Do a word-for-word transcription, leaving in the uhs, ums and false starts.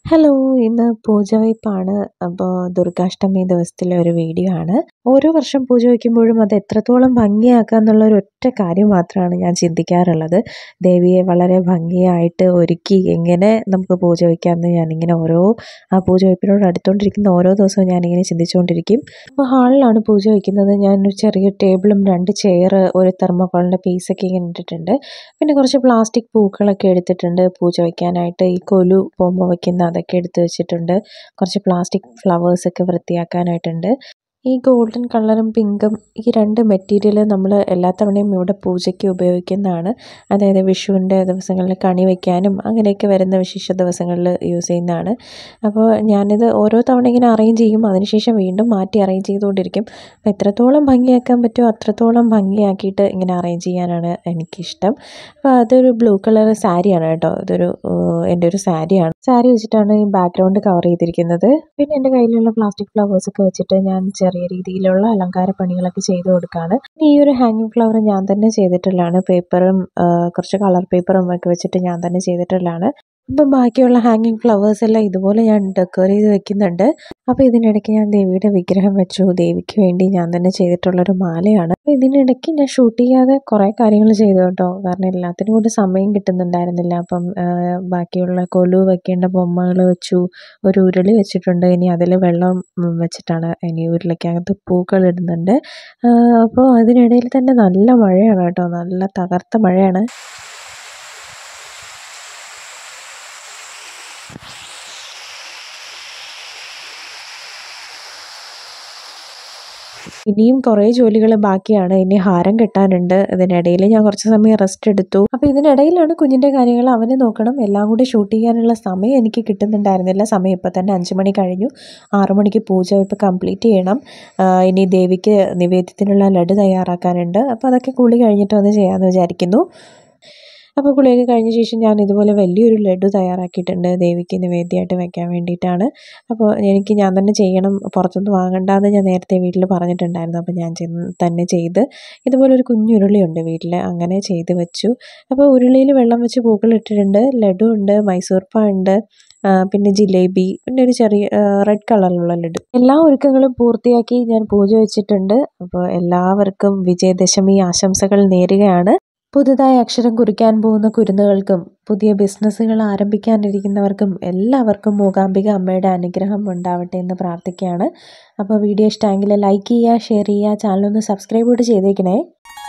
Hello! ഇന്ന് പൂജ വയ്പ്പാണ്. അപ്പോൾ ദുർഗ്ഗാഷ്ടമി ദിവസത്തിലെ ഒരു വീഡിയോ ആണ്. ഓരോ വർഷം പൂജ വയ്ക്കുമ്പോഴും അത് എത്രത്തോളം ഭംഗിയാക്കാം എന്നുള്ള ഒരൊറ്റ കാര്യം മാത്രമാണ് ഞാൻ ചിന്തിക്കാറുള്ളത്. ദേവിയെ വളരെ ഭംഗിയായിട്ട് ഒരുക്കി എങ്ങനെ നമുക്ക് പൂജ വയ്ക്കാമെന്ന് ഞാനിങ്ങനെ ഓരോ ആ പൂജ വയ്പ്പിനോട് അടുത്തുകൊണ്ടിരിക്കുന്ന ഓരോ ദിവസവും ഞാനിങ്ങനെ ചിന്തിച്ചുകൊണ്ടിരിക്കും. അപ്പോൾ ഹാളിലാണ് പൂജ വയ്ക്കുന്നത്. ഞാനൊരു ചെറിയ ടേബിളും രണ്ട് ചെയർ ഒരു തെർമോക്കോളിൻ്റെ പീസൊക്കെ ഇങ്ങനെ ഇട്ടിട്ടുണ്ട്. പിന്നെ കുറച്ച് പ്ലാസ്റ്റിക് പൂക്കളൊക്കെ എടുത്തിട്ടുണ്ട് പൂജ വയ്ക്കാനായിട്ട്. ഈ കൊലു ബൊമ്മ വയ്ക്കുന്ന അതൊക്കെ എടുത്ത് വെച്ചിട്ടുണ്ട്. കുറച്ച് പ്ലാസ്റ്റിക് ഫ്ലവേഴ്സൊക്കെ വൃത്തിയാക്കാനായിട്ടുണ്ട്. ഈ ഗോൾഡൻ കളറും പിങ്കും ഈ രണ്ട് മെറ്റീരിയൽ നമ്മൾ എല്ലാ തവണയും ഇവിടെ പൂജയ്ക്ക് ഉപയോഗിക്കുന്നതാണ്. അതായത് വിഷുവിൻ്റെ ദിവസങ്ങളിൽ കണി വയ്ക്കാനും അങ്ങനെയൊക്കെ വരുന്ന വിശേഷ ദിവസങ്ങളിൽ യൂസ് ചെയ്യുന്നതാണ്. അപ്പോൾ ഞാനിത് ഓരോ തവണ ഇങ്ങനെ അറേഞ്ച് ചെയ്യും. അതിനുശേഷം വീണ്ടും മാറ്റി അറേഞ്ച് ചെയ്തുകൊണ്ടിരിക്കും. അപ്പോൾ എത്രത്തോളം ഭംഗിയാക്കാൻ പറ്റുമോ അത്രത്തോളം ഭംഗിയാക്കിയിട്ട് ഇങ്ങനെ അറേഞ്ച് ചെയ്യാനാണ് എനിക്കിഷ്ടം. അപ്പോൾ അതൊരു ബ്ലൂ കളർ സാരിയാണ് കേട്ടോ. ഇതൊരു എൻ്റെ ഒരു സാരിയാണ്. സാരി വെച്ചിട്ടാണ് ഈ ബാക്ക്ഗ്രൗണ്ട് കവർ ചെയ്തിരിക്കുന്നത്. പിന്നെ എൻ്റെ കയ്യിലുള്ള പ്ലാസ്റ്റിക് ഫ്ലവേഴ്സൊക്കെ വെച്ചിട്ട് ഞാൻ ചെറിയ രീതിയിലുള്ള അലങ്കാര പണികളൊക്കെ ചെയ്ത് കൊടുക്കുകയാണ്. ഈ ഒരു ഹാങ്ങിങ് ഫ്ലവർ ഞാൻ തന്നെ ചെയ്തിട്ടുള്ളതാണ്. പേപ്പറും കുറച്ച് കളർ പേപ്പറും ഒക്കെ വെച്ചിട്ട് ഞാൻ തന്നെ ചെയ്തിട്ടുള്ളതാണ്. അപ്പം ബാക്കിയുള്ള ഹാങ്ങിങ് ഫ്ലവേഴ്സ് എല്ലാം ഇതുപോലെ ഞാൻ ഡെക്കോർ ചെയ്ത് വെക്കുന്നുണ്ട്. അപ്പോൾ ഇതിനിടയ്ക്ക് ഞാൻ ദേവിയുടെ വിഗ്രഹം വെച്ചു. ദേവിക്ക് വേണ്ടി ഞാൻ തന്നെ ചെയ്തിട്ടുള്ളൊരു മാലയാണ്. അപ്പോൾ ഇതിനിടയ്ക്ക് ഞാൻ ഷൂട്ട് ചെയ്യാതെ കുറേ കാര്യങ്ങൾ ചെയ്തു കേട്ടോ. കാരണം എല്ലാത്തിനും കൂടി സമയം കിട്ടുന്നുണ്ടായിരുന്നില്ല. അപ്പം ബാക്കിയുള്ള കൊലു വെക്കേണ്ട ബൊമ്മകൾ വെച്ചു. ഒരു ഉരുളി വെച്ചിട്ടുണ്ട്. ഇനി അതിൽ വെള്ളം വെച്ചിട്ടാണ് ഇനി ഉരുളിക്കകത്ത് പൂക്കൾ ഇടുന്നുണ്ട്. അപ്പോൾ അതിനിടയിൽ തന്നെ നല്ല മഴയാണ് കേട്ടോ. നല്ല തകർത്ത മഴയാണ്. ഇനിയും കുറേ ജോലികൾ ബാക്കിയാണ്. ഇനി ഹാരം കെട്ടാനുണ്ട്. ഇതിനിടയിൽ ഞാൻ കുറച്ച് സമയം റെസ്റ്റ് എടുത്തു. അപ്പോൾ ഇതിനിടയിലാണ് കുഞ്ഞിൻ്റെ കാര്യങ്ങൾ അവനെ നോക്കണം. എല്ലാം കൂടി ഷൂട്ട് ചെയ്യാനുള്ള സമയം എനിക്ക് കിട്ടുന്നുണ്ടായിരുന്നില്ല. സമയം ഇപ്പോൾ തന്നെ അഞ്ച് മണി കഴിഞ്ഞു. ആറു മണിക്ക് പൂജ ഇപ്പോൾ കംപ്ലീറ്റ് ചെയ്യണം. ഇനി ദേവിക്ക് നിവേദ്യത്തിനുള്ള ലഡു തയ്യാറാക്കാനുണ്ട്. അപ്പോൾ അതൊക്കെ കുളി കഴിഞ്ഞിട്ട് വന്ന് ചെയ്യാമെന്ന് വിചാരിക്കുന്നു. അപ്പോൾ കുളിയൊക്കെ കഴിഞ്ഞ ശേഷം ഞാൻ ഇതുപോലെ വലിയൊരു ലഡു തയ്യാറാക്കിയിട്ടുണ്ട്. ദേവിക്ക് നിവേദ്യമായിട്ട് വെക്കാൻ വേണ്ടിയിട്ടാണ്. അപ്പോൾ എനിക്ക് ഞാൻ തന്നെ ചെയ്യണം, പുറത്തുനിന്ന് വാങ്ങണ്ടെന്ന് ഞാൻ നേരത്തെ വീട്ടിൽ പറഞ്ഞിട്ടുണ്ടായിരുന്നു. അപ്പോൾ ഞാൻ തന്നെ ചെയ്ത് ഇതുപോലെ ഒരു കുഞ്ഞുരുളിയുണ്ട് വീട്ടിൽ, അങ്ങനെ ചെയ്ത് വെച്ചു. അപ്പോൾ ഉരുളിയിൽ വെള്ളം വെച്ച് പൂക്കൾ ഇട്ടിട്ടുണ്ട്. ലഡു ഉണ്ട്, മൈസൂർ പാ ഉണ്ട്, പിന്നെ ജിലേബി, പിന്നെ ഒരു ചെറിയ റെഡ് കളറിലുള്ള ലഡു. എല്ലാ ഒരുക്കങ്ങളും പൂർത്തിയാക്കി ഞാൻ പൂജ വെച്ചിട്ടുണ്ട്. അപ്പോൾ എല്ലാവർക്കും വിജയദശമി ആശംസകൾ നേരുകയാണ്. പുതുതായി അക്ഷരം കുറിക്കാൻ പോകുന്ന കുരുന്നുകൾക്കും പുതിയ ബിസിനസ്സുകൾ ആരംഭിക്കാനിരിക്കുന്നവർക്കും എല്ലാവർക്കും മൂകാംബിക അമ്മയുടെ അനുഗ്രഹം ഉണ്ടാവട്ടെ എന്ന് പ്രാർത്ഥിക്കുകയാണ്. അപ്പോൾ വീഡിയോ ഇഷ്ടമെങ്കിൽ ലൈക്ക് ചെയ്യുക, ഷെയർ ചെയ്യുക, ചാനലൊന്ന് സബ്സ്ക്രൈബ് കൂടി ചെയ്തേക്കണേ.